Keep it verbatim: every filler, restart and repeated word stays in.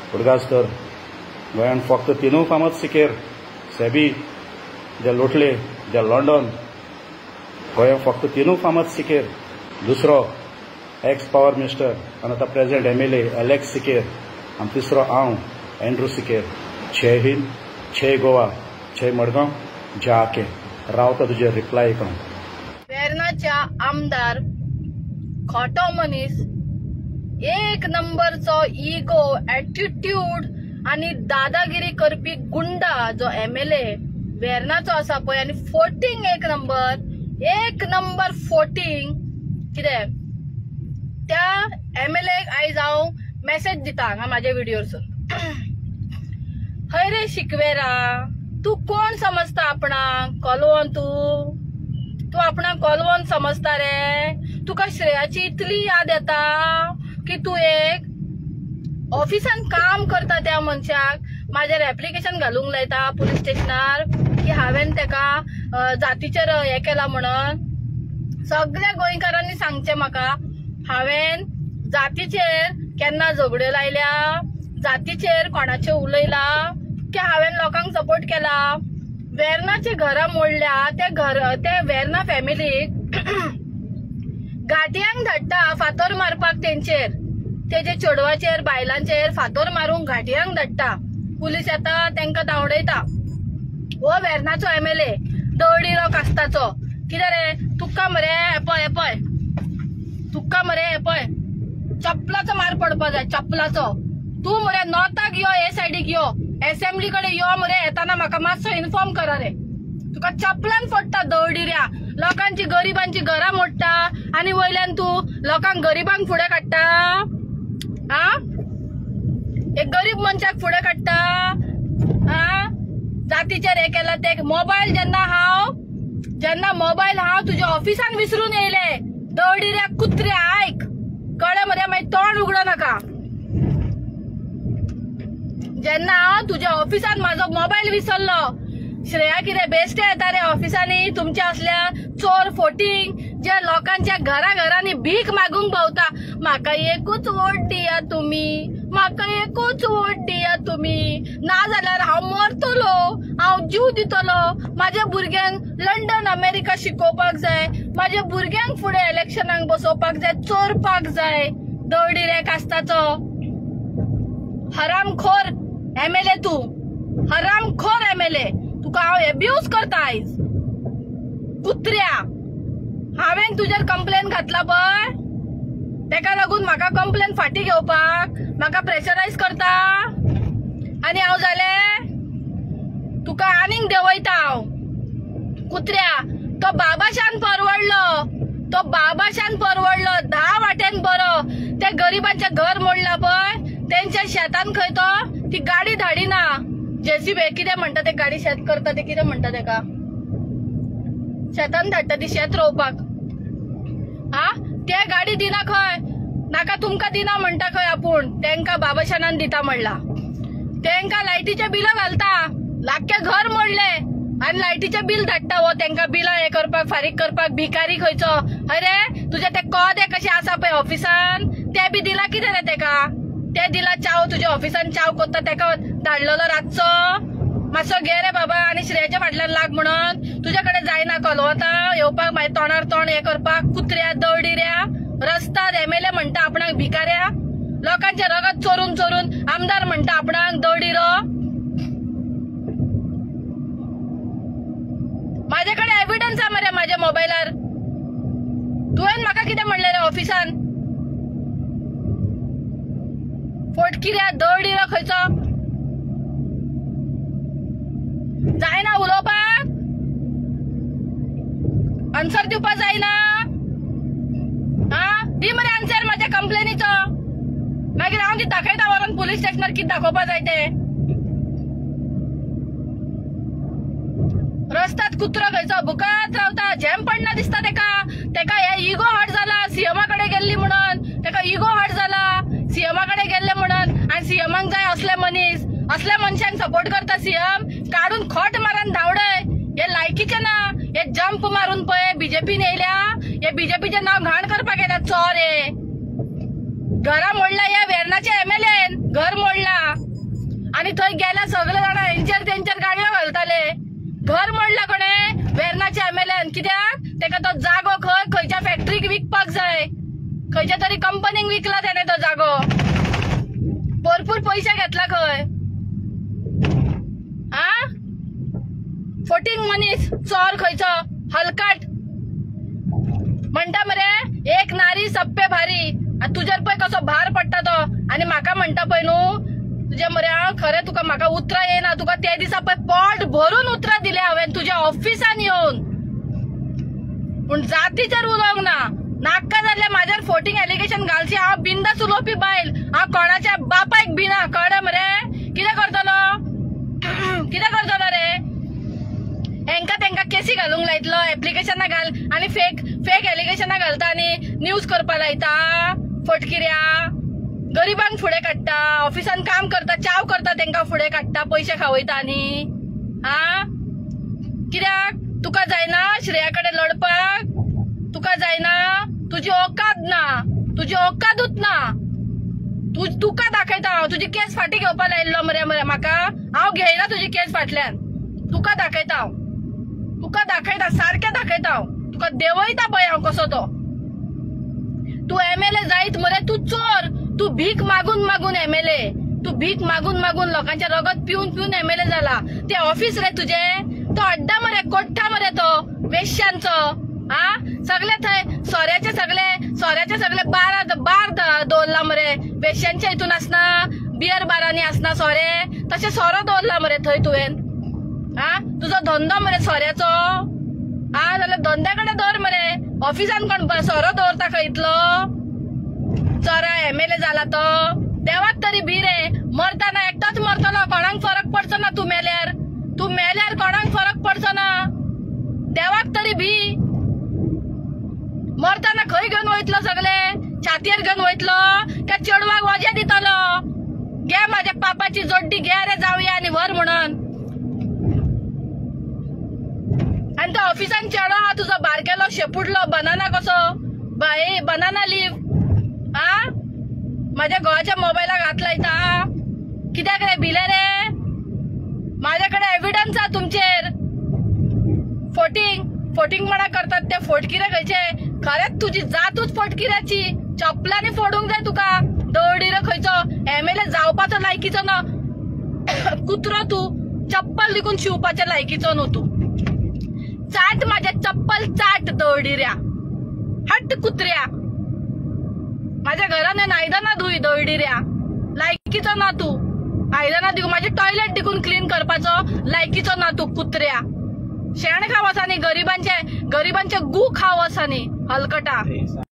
उदगास तर गोंयांत फक्त तिनूय फामाद सिकेर सेबी जे लोटले जे लंडन गोंयांत फक्त तिनूय फामाद सिकेर दुसरो एक्स पावर मिनिस्टर आनी आतां president M L A Alex Sequeira आनी तिसरो हांव एंड्रू सिकेर जय हिंद जय गोवा जय मडगांव जय आके रावता तुजे रिप्लाय करून वेर्णाच्या आमदार खोटो मनीस एक नंबरचो इगो एटिट्यूड आणि दादागिरी करपी गुंडा जो एम एल ए वेर्णाचो आसा पळय आनी फोटिंग एक नंबर एक नंबर फोटिंग कितें त्या एम एल ए आयज हांव मेसेज दिता हांगा म्हाज्या व्हिडिओरसून हय रे शिकवेरा तू कोण समजता आपणाक कोलवोन तू तू आपणाक कोलवोन समजता रे तुका श्रेयाची इतली याद येता की तू एक ऑफिसान काम करता त्या मनशाक माझ्यार एप्लिकेशन घालूंक लायता पुलीस स्टेशनार की हांवें तेका जातीचेर हे केला म्हणून सगळ्या गोंयकारांनी सांगचे म्हाका हांवें जातीचेर केन्ना झगड्यो लायल्या जातीचेर कोणाचे उलयला की हांवें लोकांक सपोर्ट केला वेर्णाचे घरा मोडल्या ते घर ते वेर्णा फॅमिलीक घाटयांक धाडटा फातोर मारपाक तेंचेर तेजे चेडवाचेर बायलांचेर फातोर मारूंक घाटयांक धाडटा पुलीस येता तेंका धांवडयता हो वेर्णाचो एम एल ए दवडिरो कास्ताचो कितें रे तुका मरे पळय पळय तुका मरे पळय चपलाचो मार पडपा जाय चपलाचो तू मरे नॉर्थाक यो हे सायडीक यो असेंब्ली कडे यो मरे येताना म्हाका मातसो इन्फॉर्म करा रे तुका चपलान फोडटा दवडिऱ्या लोकांची गरिबांची घरां मोडटा आणि वयल्यान तू लोकांक गरिबांक फुडें काडटा आ एक गरीब मनशाक फुडें काडटा आ जातीचेर हे केला ते मोबायल जेन्ना हांव जेन्ना मोबायल हांव तुज्या ऑफिसान विसरून येयले दवडिऱ्या कुत्र्या आयक कळ्ळें मरे मागीर तोंड उगडो नाका जेन्ना हांव तुज्या ऑफिसान म्हाजो मोबायल विसरलो श्रेया कितें बेश्टे येता रे ऑफिसांनी तुमच्या असल्या चोर फोटिंग जे लोकांच्या घरा घरांनी भीक मागूंक भोंवता म्हाका एकूच वोट दिया तुम्ही म्हाका एकूच वोट दिया तुम्ही ना जाल्यार हांव मरतलो हांव जीव दितलो माझ्या भुरग्यांक लंडन अमेरिका शिकोवपाक जाय माझ्या भुरग्यांक फुडें इलेक्शनाक बसोवपाक जाय चोरपाक जाय दवडिरे कास्ताचो हरामखोर एम एल ए तू हरामखोर एम एल ए तुका हांव एब्यूज करता आयज कुत्र्या हांवें तुजेर कंप्लेन घातला पळय तेका लागून म्हाका कंप्लेन फाटी घेवपाक म्हाका प्रेशरायज करता आनी हांव जालें तुका आनीक देंवयता हांव कुत्र्या तो बाबाशान परवडलो तो बाबाशान परवडलो धा वाटेन बरो ते गरिबांचे घर मोडला पळय तेंच्या शेतान खंय तो ती गाडी धाडिना जेसीबी कितें म्हणटा ते गाडी शेत करता ते कितें म्हणटा तेका शेतान धाडटा ती शेत रोवपाक आ ते गाडी दिना खंय नाका तुमकां दिना म्हणटा खंय आपूण तेंका बाबाशानान दिता म्हणला तेंका लायटीचे बिल घालता लाख्खे घर मोडले आनी लायटीचे बिल धाडटा हो तेंका बिलां हे करपाक फारीक करपाक भिकारी खंयचो अरे तुजे ते कदे कशे आसा पळय ऑफिसान ते बी दिला कितें रे तेका ते दिला चाव तुज्या ऑफिसान चाव कोत्ता तेका धाडलेलो रातचो मातसो घे रे बाबा आनी श्रेयाच्या फाटल्यान लाग म्हणून तुझ्या कडेन जायना कोलवता येवपाक मागीर तोंडार तोंड हे करपाक कुत्र्या दवडिऱ्या रस्त्यार एम एल ए म्हणटा आपणाक भिकाऱ्या लोकांचे रगत चोरून चोरून आमदार म्हणटा आपणाक दवडिरो माझ्या कडेन एविडन्स आहा मरे माझ्या मोबायलार तुवें म्हाका कितें म्हणलें रे ऑफिसान फोटकिऱ्या दवडिरो खंयचो जायना उलोवपाक आन्सर दिवपाक जायना हा दी मरे आन्सर माझ्या कंप्लेनीचो मागीर हांव ती दाखयता व्हरून पुलीस स्टेशनार कितें दाखोवपाक जाय ते रस्त्यात कुत्रो खंयचो भुकत रावता झेम पडना दिसता तेका तेका हे इगो हट जाला सीएमा कडे गेल्ली म्हणून तेका इगो हट जाला सीएमा कडे गेल्ले म्हणून आनी सीएमाक जाय असले मनीस असल्या मनशांक सपोर्ट करता सीएम काढून खोट मारून धावडय हे लायकीचे ना हे जंप मारून पळय बीजेपीन येयल्या हे बीजेपीचे नाव घाण करपाक येतात चोर हे घरा मोडला या वेर्णाचे एम एल एन घर मोडला घर मोडला कोणे वेर्णाच्या एमएलएन कित्याक तेका तो जागो खंय खंयच्या फॅक्टरीक विकपाक जाय खंयच्या तरी कंपनीक विकला त्याने तो जागो भरपूर पैसे घेतला खंय आ फोटींग मनीस चोर खंयचो हलकाट म्हणटा मरे एक नारी सप्पे भारी तुझ्यावर पळय कसो भार पडटा तो आणि म्हाका म्हणटा पळय न्हू तुझे मरे खरे तुका म्हाका उतरां येना तुका त्या दिसा पळय पोट भरून उतरां दिले हांवें तुझ्या ऑफिसान येवन पूण जातीचेर उलोवंक ना नाका जाल्यार म्हाज्यार फोटींग एलिगेशन घालची हांव बिंदास उलोवपी बायल हांव कोणाच्या बापायक भिना कळ्ळें मरे कितें करतलो कितें करतलो रे हेंका तेंका केसी घालूंक लायतलो एप्लिकेशनां घाल आनी फेक फेक एलिगेशनां घालता आनी न्यूज करपा लायता फटकिऱ्या गरिबांक फुडें काडटा ऑफिसान काम करता चाव करता तेंका फुडें काडटा पयशे खावयता आनी हा कित्याक तुका जायना श्रेया कडेन लढपाक तुका जायना तुजी औकात ना तुजी औकातूच ना तू तुका दाखयता हांव तुजी केस फाटी घेवपा लायल्लो मरे मरे म्हाका हांव घेयना तुजी केस फाटल्यान तुका दाखयता हांव तुका दाखयता सारकें दाखयता हांव तुका देंवयता पळय हांव कसो तो तू एमएलए जायत मरे तू चोर तू भीक मागून मागून एमएलए तू भीक मागून मागून लोकांचे रगत पिऊन पिऊन एमएलए जाला ते ऑफिस रे तुझे तो अड्डा मरे कोठ्ठा मरे तो वेश्यांचो हा सगळे थंय सोऱ्याचे सगळे सोऱ्याचे सगळे बार बार दवरला मरे वेश्यांच्या हितून आसना बियर बारांनी आसना सोरे तशें सोरो दवरला मरे थंय तुवें हा तुजो धंदो मरे सोऱ्याचो हा जाल्यार धंद्या कडेन दवर मरे ऑफिसान कोण सोरो दवरता खंय इतलो चोरा एमएलए जाला तो देवाक तरी भी रे मरतना एकटोच मरतलो कोणाक फरक पडचो ना तू मेल्यार तू मेल्यार कोणाक फरक पडचो ना देवाक तरी भी मरतना खंय घेवन वयतलो सगळे छातयेर घेवन वयतलो काय चेडवाक वजे दितलो घे म्हाज्या पापाची जोड्डी घे रे जावया आनी व्हर म्हणून आनी तो ऑफिसान चेडो हा तुजो बारकेलो शेपुडलो बनाना कसो बाय बनाना लीव आ माझ्या घोवाच्या मोबायलाक हात लायता कित्याक रे भिले रे माझ्याकडे एव्हिडन्स हा तुमचेर फोटींग फोटींग म्हणा करतात ते फोटकिरे खंयचे खरेंच तुजी जातूच फोटकिऱ्याची चपलांनी फोडूंक जाय तुका दवडी रे खंयचो एमएलए जावपाचो लायकीचो ना कुत्रो तू चप्पल लिकून शिवपाच्या लायकीचो न्हू तू चाट माझ्या चप्पल चाट दवडिऱ्या हट्ट कुत्र्या माझ्या घरान आयदनां धुय दवडिऱ्या लायकीचो ना तू आयदनां दिवून माझे टॉयलेट दिकून क्लीन करपाचो लायकीचो ना तू कुत्र्या शेण खावस आनी गरिबांचे गरिबांचे गू खावस आनी हलकटा